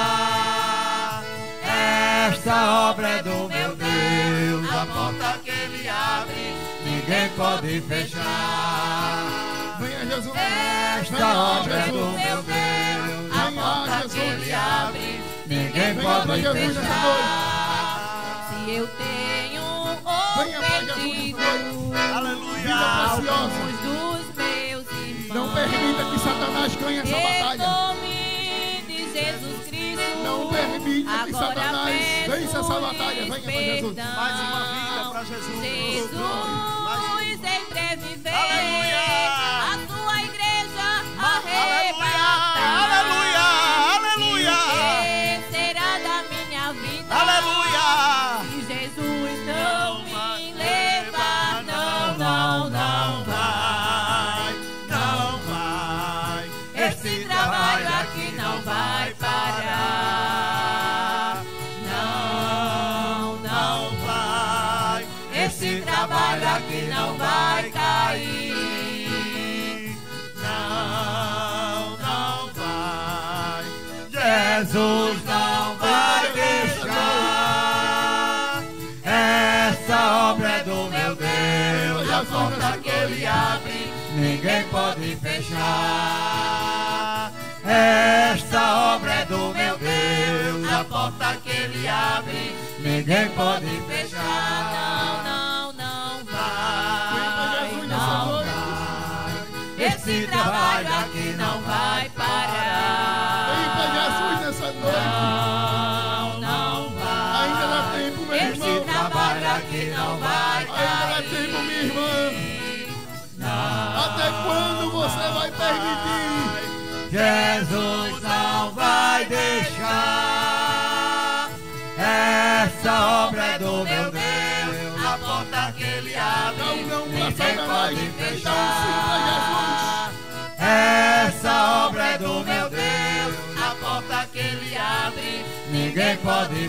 Esta obra é do meu Deus. A porta que ele abre, ninguém pode fechar. Venha Jesus. Esta obra é do meu Deus. A porta que ele abre, ninguém pode fechar. Se eu tenho Venha para Jesus ofendido nessa noite. Aleluia. alguns dos meus irmãos, Não permita que Satanás ganhe essa em batalha. nome de Jesus Cristo, Não permita que agora Satanás peço vença essa batalha. Venha para Jesus. perdão. Mais uma vida para Jesus. Jesus em breve vem. Aleluia. A sua igreja Aleluia. arrebatada. Aleluia. Aleluia. E o que será da minha vida? Aleluia. Se Jesus não me levar, não, não, não vai. Não vai. Esse trabalho aqui não vai parar. Não, não. Não vai. Esse trabalho aqui não vai cair. Não, não vai. Jesus não vai deixar. Essa obra é do meu Deus. A porta que ele abre, ninguém pode fechar. Esta obra é do meu Deus. A porta que ele abre, ninguém pode fechar. Não, não, não Venha para vai. Jesus nessa Não noite. vai. Esse trabalho aqui não vai parar. Venha para Jesus nessa noite. Não, não vai. Ainda dá tempo, meu Esse irmão. trabalho aqui não vai Ainda dá cair. tempo, minha irmã. Até quando você vai permitir? Jesus não vai deixar. Essa obra é do meu Deus. A porta que ele abre, Não, não, para ninguém Satanás. pode Então, sim, fechar. Essa obra é do meu Deus. A porta que ele abre, ninguém pode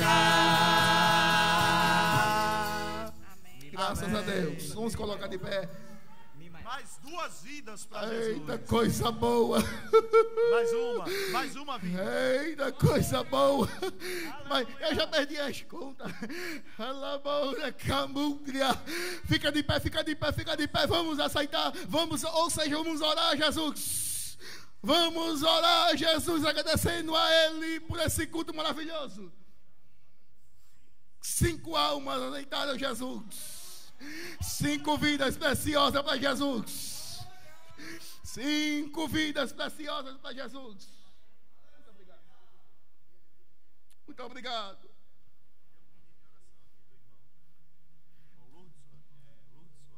fechar. Graças a Deus. Vamos colocar de pé. Mais duas vidas para Eita, Jesus. coisa boa. Mais uma vida. Eita, coisa boa. Mas eu já perdi as contas. Alaboura, camúndria. Fica de pé, fica de pé, fica de pé. Vamos aceitar. Vamos, ou seja, vamos orar, Jesus. Vamos orar, Jesus, agradecendo a Ele por esse culto maravilhoso. 5 almas aceitaram Jesus. 5 vidas preciosas para Jesus. 5 vidas preciosas para Jesus. Muito obrigado. Muito obrigado.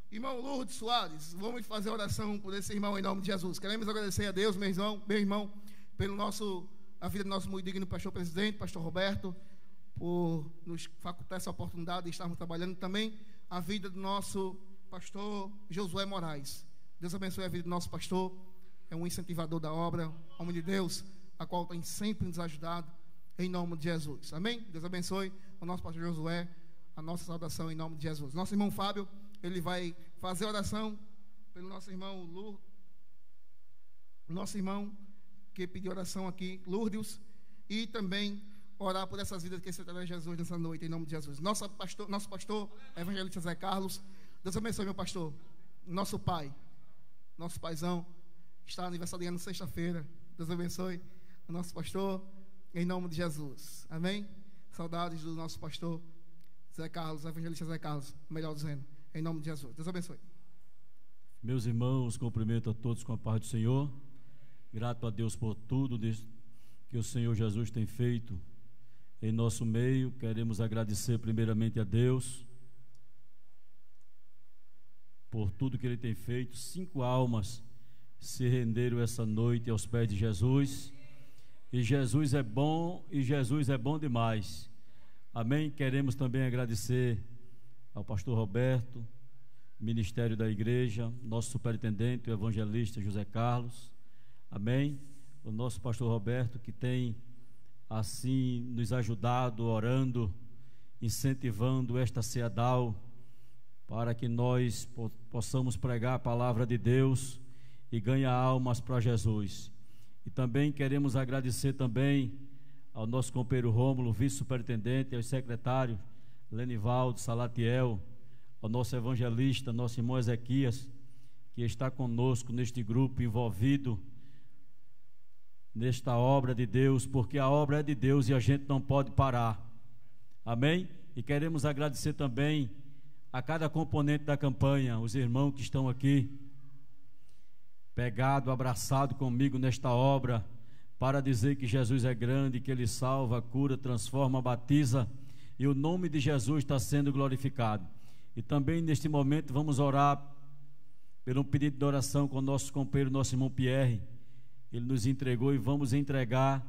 Irmão Lourdes Soares, vamos fazer oração por esse irmão em nome de Jesus. Queremos agradecer a Deus, meu irmão, a vida do nosso muito digno pastor presidente, pastor Roberto, por nos facultar essa oportunidade de estarmos trabalhando também a vida do nosso pastor Josué Moraes. Deus abençoe a vida do nosso pastor, é um incentivador da obra, homem de Deus, a qual tem sempre nos ajudado, em nome de Jesus. Amém? Deus abençoe o nosso pastor Josué, a nossa saudação em nome de Jesus. Nosso irmão Fábio, ele vai fazer oração pelo nosso irmão Lourdes, nosso irmão que pediu oração aqui, Lourdes, e também orar por essas vidas que aceitarão Jesus nessa noite, em nome de Jesus. Nosso pastor, evangelista Zé Carlos, Deus abençoe, meu pastor, nosso pai, nosso paizão, está aniversariando sexta-feira. Deus abençoe o nosso pastor, em nome de Jesus. Amém? Saudades do nosso pastor Zé Carlos, evangelista Zé Carlos, melhor dizendo, em nome de Jesus. Deus abençoe. Meus irmãos, cumprimento a todos com a paz do Senhor. Grato a Deus por tudo que o Senhor Jesus tem feito em nosso meio. Queremos agradecer primeiramente a Deus por tudo que Ele tem feito. 5 almas se renderam essa noite aos pés de Jesus. E Jesus é bom, e Jesus é bom demais. Amém? Queremos também agradecer ao pastor Roberto, ministério da igreja, nosso superintendente, o evangelista José Carlos. Amém? O nosso pastor Roberto, que tem assim nos ajudado, orando, incentivando esta ceadal, para que nós possamos pregar a palavra de Deus e ganhar almas para Jesus. E também queremos agradecer também ao nosso companheiro Rômulo, vice-superintendente, ao secretário Lenivaldo Salatiel, ao nosso evangelista, nosso irmão Ezequias, que está conosco neste grupo envolvido nesta obra de Deus, porque a obra é de Deus e a gente não pode parar. Amém? E queremos agradecer também a cada componente da campanha, os irmãos que estão aqui, pegado, abraçado comigo nesta obra, para dizer que Jesus é grande, que Ele salva, cura, transforma, batiza, e o nome de Jesus está sendo glorificado. E também neste momento vamos orar pelo pedido de oração com o nosso companheiro, nosso irmão Pierre. Ele nos entregou e vamos entregar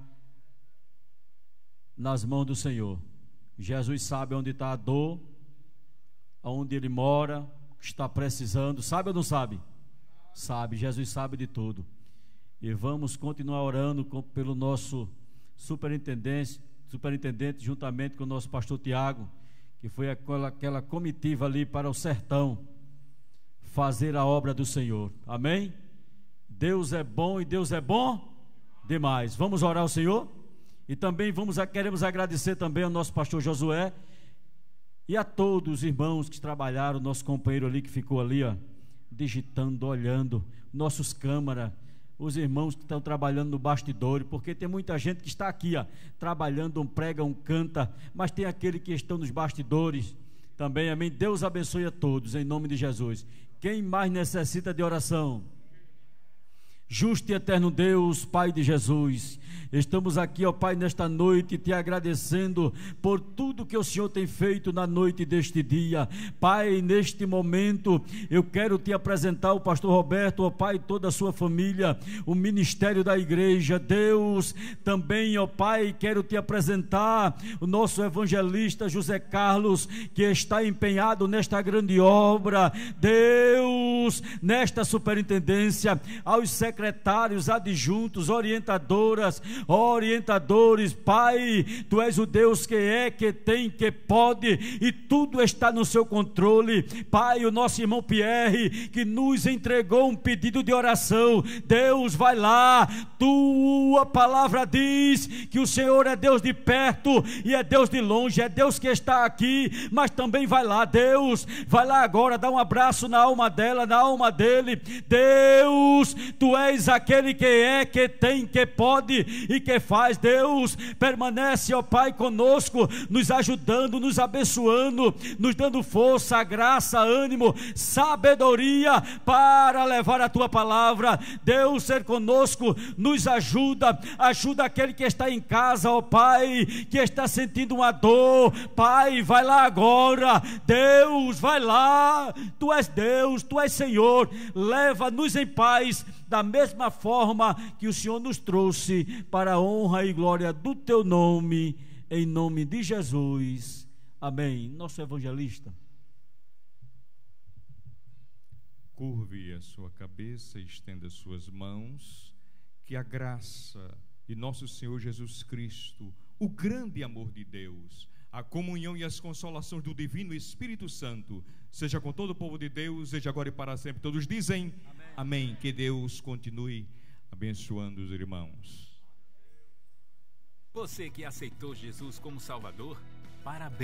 nas mãos do Senhor. Jesus sabe onde está a dor, aonde ele mora, o que está precisando. Sabe ou não sabe? Sabe, Jesus sabe de tudo. E vamos continuar orando pelo nosso superintendente, juntamente com o nosso pastor Tiago, que foi aquela comitiva ali para o sertão fazer a obra do Senhor. Amém? Deus é bom e Deus é bom demais. Vamos orar ao Senhor? E também queremos agradecer também ao nosso pastor Josué e a todos os irmãos que trabalharam, nosso companheiro ali que ficou ali, ó, digitando, olhando, nossos câmaras, os irmãos que estão trabalhando no bastidor, porque tem muita gente que está aqui, ó, trabalhando, um prega, um canta, mas tem aquele que estão nos bastidores também. Amém? Deus abençoe a todos, em nome de Jesus. Quem mais necessita de oração? Justo e eterno Deus, Pai de Jesus, estamos aqui, ó Pai, nesta noite, te agradecendo por tudo que o Senhor tem feito na noite deste dia. Pai, neste momento, eu quero te apresentar o pastor Roberto, ó Pai, toda a sua família, o ministério da igreja. Deus, também, ó Pai, quero te apresentar o nosso evangelista José Carlos, que está empenhado nesta grande obra. Deus, nesta superintendência, aos secretários, adjuntos, orientadores, Pai, Tu és o Deus que é, que tem, que pode, e tudo está no seu controle. Pai, o nosso irmão Pierre, que nos entregou um pedido de oração, Deus, vai lá, Tua palavra diz que o Senhor é Deus de perto e é Deus de longe, é Deus que está aqui, mas também vai lá, Deus, vai lá agora, dá um abraço na alma dela, na alma dele. Deus, Tu és és aquele que é, que tem, que pode e que faz. Deus, permanece, ó Pai, conosco, nos ajudando, nos abençoando, nos dando força, graça, ânimo, sabedoria para levar a tua palavra. Deus, ser conosco, nos ajuda aquele que está em casa, ó Pai, que está sentindo uma dor. Pai, vai lá agora. Deus, vai lá. Tu és Deus, tu és Senhor. Leva-nos em paz, da mesma forma que o Senhor nos trouxe, para a honra e glória do teu nome, em nome de Jesus. Amém. Nosso evangelista. Curve a sua cabeça e estenda suas mãos, que a graça de nosso Senhor Jesus Cristo, o grande amor de Deus, a comunhão e as consolações do Divino Espírito Santo, seja com todo o povo de Deus, seja agora e para sempre. Todos dizem amém. Amém. Que Deus continue abençoando os irmãos. Você que aceitou Jesus como Salvador, parabéns.